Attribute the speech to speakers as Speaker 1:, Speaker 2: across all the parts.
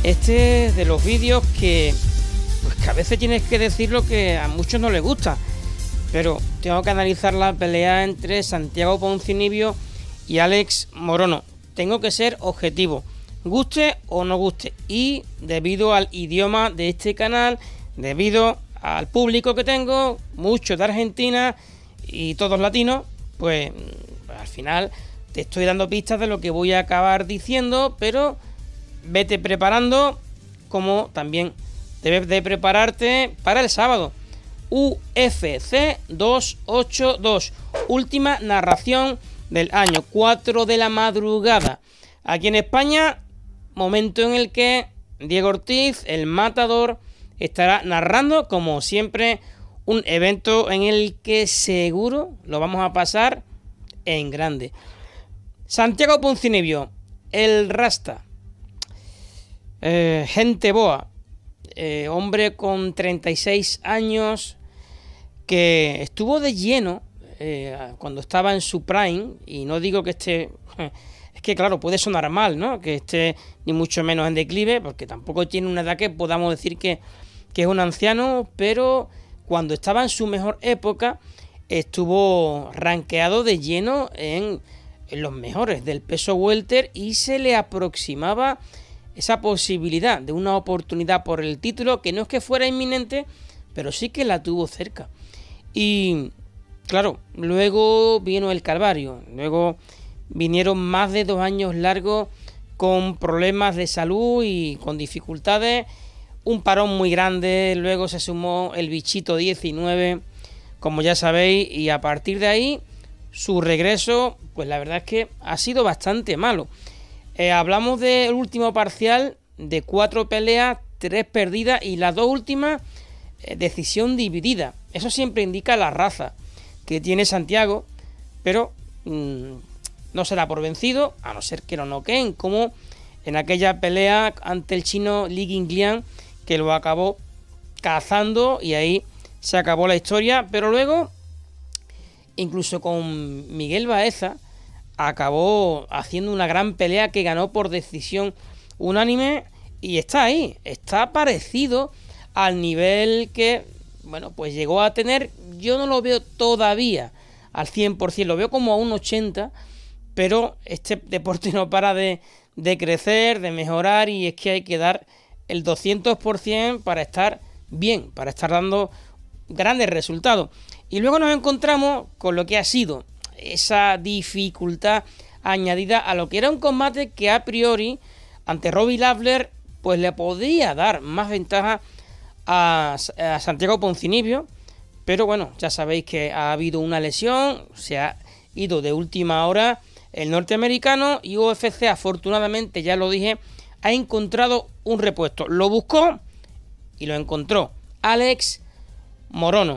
Speaker 1: Este es de los vídeos pues que a veces tienes que decir lo que a muchos no les gusta, pero tengo que analizar la pelea entre Santiago Ponzinibbio y Alex Morono. Tengo que ser objetivo, guste o no guste, y debido al idioma de este canal, debido al público que tengo, muchos de Argentina y todos latinos, pues al final te estoy dando pistas de lo que voy a acabar diciendo, pero vete preparando, como también debes de prepararte para el sábado. UFC 282, última narración del año, 4 de la madrugada. Aquí en España, momento en el que Diego Ortiz, el matador, estará narrando, como siempre, un evento en el que seguro lo vamos a pasar en grande. Santiago Ponzinibbio, el Rasta, gente boa, hombre con 36 años que estuvo de lleno cuando estaba en su prime, y no digo que esté, es que claro, puede sonar mal, ¿no?, que esté ni mucho menos en declive, porque tampoco tiene una edad que podamos decir que es un anciano, pero cuando estaba en su mejor época estuvo rankeado de lleno en los mejores del peso welter, y se le aproximaba esa posibilidad de una oportunidad por el título, que no es que fuera inminente, pero sí que la tuvo cerca. Y claro, luego vino el calvario, luego vinieron más de 2 años largos con problemas de salud y con dificultades, un parón muy grande, luego se sumó el bichito 19, como ya sabéis, y a partir de ahí su regreso, pues la verdad es que ha sido bastante malo. Hablamos del último parcial de 4 peleas, 3 perdidas, y las 2 últimas decisión dividida. Eso siempre indica la raza que tiene Santiago, pero no se da por vencido, a no ser que lo noqueen, como en aquella pelea ante el chino Li Jingliang, que lo acabó cazando y ahí se acabó la historia. Pero luego, incluso con Miguel Baeza, acabó haciendo una gran pelea que ganó por decisión unánime, y está ahí, está parecido al nivel que, bueno, pues llegó a tener. Yo no lo veo todavía al 100%, lo veo como a un 80%, pero este deporte no para de crecer, de mejorar, y es que hay que dar el 200% para estar bien, para estar dando grandes resultados. Y luego nos encontramos con lo que ha sido esa dificultad añadida a lo que era un combate que a priori ante Robbie Lawler pues le podía dar más ventaja a Santiago Ponzinibbio, pero bueno, ya sabéis que ha habido una lesión, se ha ido de última hora el norteamericano, y UFC, afortunadamente, ya lo dije, ha encontrado un repuesto. Lo buscó y lo encontró: Alex Morono.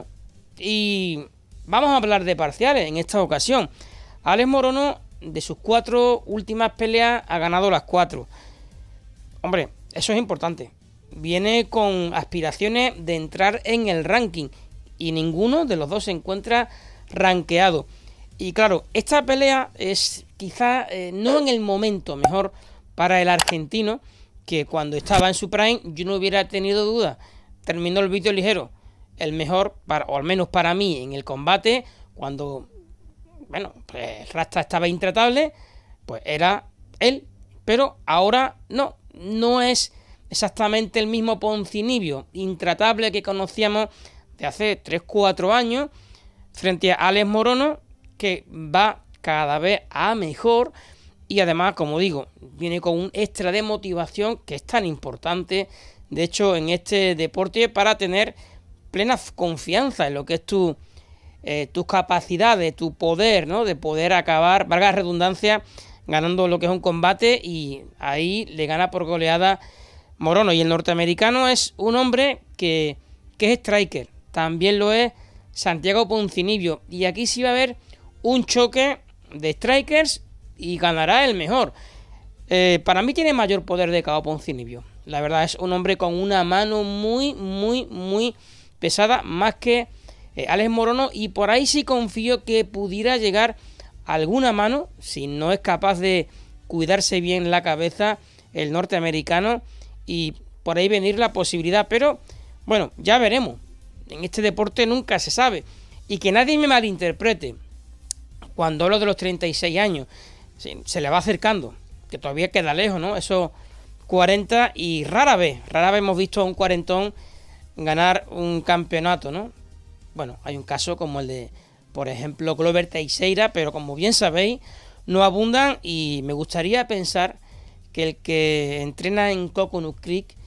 Speaker 1: Y vamos a hablar de parciales en esta ocasión. Alex Morono, de sus 4 últimas peleas, ha ganado las 4. Hombre, eso es importante. Viene con aspiraciones de entrar en el ranking, y ninguno de los dos se encuentra rankeado. Y claro, esta pelea es quizá no en el momento mejor para el argentino, que cuando estaba en su prime yo no hubiera tenido duda. Terminó el vídeo ligero, el mejor, o al menos para mí, en el combate, cuando, bueno, pues Rasta estaba intratable, pues era él. Pero ahora no es exactamente el mismo Ponzinibbio intratable que conocíamos de hace 3-4 años, frente a Alex Morono, que va cada vez a mejor, y además, como digo, viene con un extra de motivación que es tan importante, de hecho, en este deporte, para tener plena confianza en lo que es tus capacidades, tu poder, ¿no?, de poder acabar, valga la redundancia, ganando lo que es un combate, y ahí le gana por goleada Morono. Y el norteamericano es un hombre que es striker, también lo es Santiago Ponzinibbio, y aquí sí va a haber un choque de strikers y ganará el mejor. Para mí tiene mayor poder de KO Ponzinibbio. La verdad, es un hombre con una mano muy pesada, más que Alex Morono, y por ahí sí confío que pudiera llegar alguna mano, si no es capaz de cuidarse bien la cabeza el norteamericano, y por ahí venir la posibilidad, pero bueno, ya veremos. En este deporte nunca se sabe. Y que nadie me malinterprete. Cuando hablo de los 36 años, se le va acercando, que todavía queda lejos, ¿no? Esos 40, y rara vez hemos visto a un cuarentón ganar un campeonato, ¿no? Bueno, hay un caso como el de, por ejemplo, Glover Teixeira, pero como bien sabéis, no abundan, y me gustaría pensar que el que entrena en Coconut Creek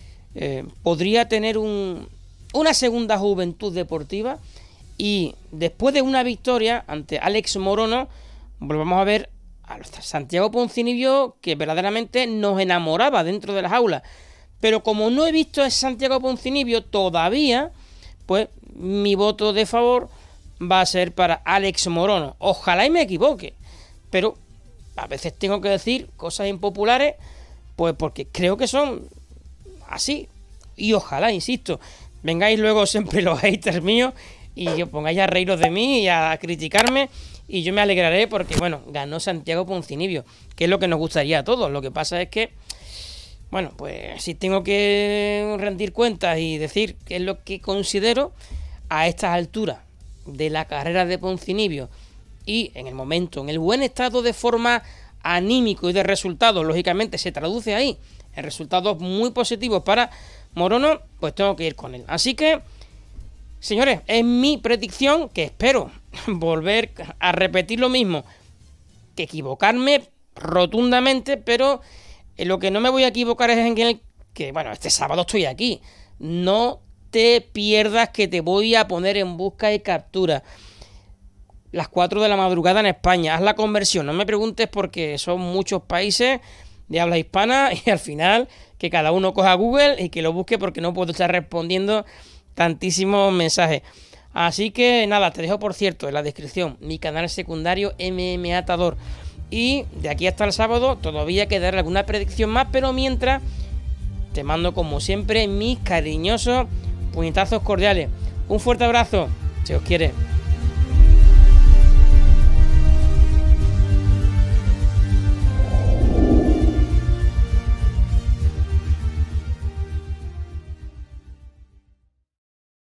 Speaker 1: podría tener una segunda juventud deportiva, y después de una victoria ante Alex Morono, volvamos a ver a Santiago Ponzinibbio, que verdaderamente nos enamoraba dentro de las aulas. Pero como no he visto a Santiago Ponzinibbio todavía, pues mi voto de favor va a ser para Alex Morono. Ojalá y me equivoque, pero a veces tengo que decir cosas impopulares, pues porque creo que son así. Y ojalá, insisto, vengáis luego siempre los haters míos y os pongáis a reíros de mí y a criticarme, y yo me alegraré porque, bueno, ganó Santiago Ponzinibbio, que es lo que nos gustaría a todos. Lo que pasa es que, bueno, pues si tengo que rendir cuentas y decir qué es lo que considero a estas alturas de la carrera de Ponzinibbio, y en el momento, en el buen estado de forma anímico y de resultados, lógicamente se traduce ahí en resultados muy positivos para Morono, pues tengo que ir con él. Así que, señores, es mi predicción, que espero volver a repetir lo mismo, que equivocarme rotundamente, pero en lo que no me voy a equivocar es en el que, bueno, este sábado estoy aquí. No te pierdas, que te voy a poner en busca y captura. Las 4 de la madrugada en España. Haz la conversión, no me preguntes porque son muchos países de habla hispana, y al final que cada uno coja Google y que lo busque, porque no puedo estar respondiendo tantísimos mensajes. Así que nada, te dejo, por cierto, en la descripción mi canal secundario MMA Atador, y de aquí hasta el sábado todavía quedará alguna predicción más, pero mientras te mando como siempre mis cariñosos puñetazos cordiales. Un fuerte abrazo, se os quiere.